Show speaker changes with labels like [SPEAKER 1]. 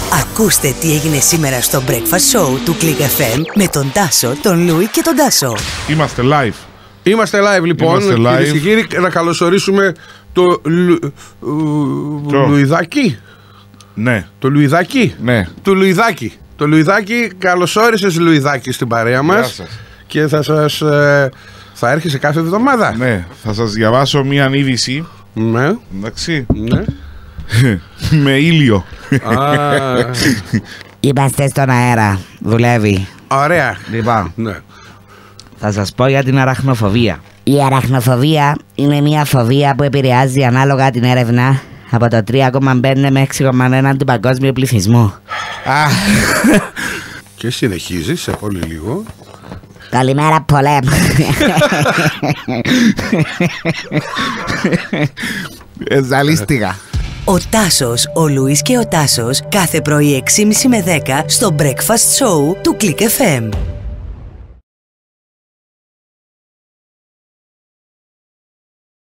[SPEAKER 1] Ακούστε τι έγινε σήμερα στο Breakfast Show του Click FM με τον Τάσο, τον Λούι και τον Τάσο.
[SPEAKER 2] Είμαστε live.
[SPEAKER 3] Είμαστε live λοιπόν, κυρίες και κύριοι, να καλωσορίσουμε το Λουιδάκι.
[SPEAKER 2] Ναι.
[SPEAKER 3] Το Λουιδάκι.
[SPEAKER 2] Ναι.
[SPEAKER 3] Το Λουιδάκι. Το Λουιδάκι, καλώς όρισες Λουιδάκι στην παρέα μας. Και θα έρχεσαι κάθε εβδομάδα.
[SPEAKER 2] Ναι, θα σας διαβάσω μία είδηση.
[SPEAKER 3] Ναι.
[SPEAKER 2] Εντάξει.
[SPEAKER 3] Ναι.
[SPEAKER 2] Με ήλιο.
[SPEAKER 4] Είμαστε στον αέρα. Δουλεύει.
[SPEAKER 3] Ωραία.
[SPEAKER 4] Λοιπόν,
[SPEAKER 3] Ναι.
[SPEAKER 4] θα σας πω για την αραχνοφοβία. Η αραχνοφοβία είναι μια φοβία που επηρεάζει ανάλογα την έρευνα από το 3,5 με 6,1 του παγκόσμιου πληθυσμού.
[SPEAKER 3] Και συνεχίζει σε πολύ λίγο.
[SPEAKER 4] Καλημέρα πολέμ.
[SPEAKER 2] Ζαλίστηκα.
[SPEAKER 1] Ο Τάσος, ο Λούις και ο Τάσος κάθε πρωί 6.30 με 10 στο Breakfast Show του Click FM.